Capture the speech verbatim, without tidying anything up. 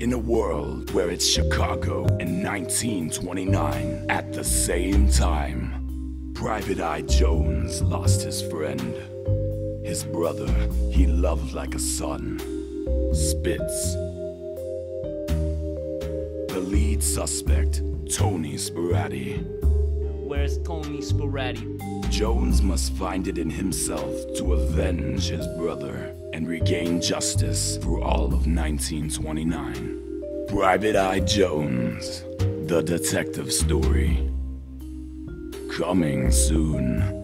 In a world where it's Chicago in nineteen twenty-nine, at the same time, Private Eye Jones lost his friend. His brother he loved like a son, Spitz. The lead suspect, Tony Sparati. Where's Tony Sparati? Jones must find it in himself to avenge his brother and regain justice for all of nineteen twenty-nine. Private Eye Jones, the detective story. Coming soon.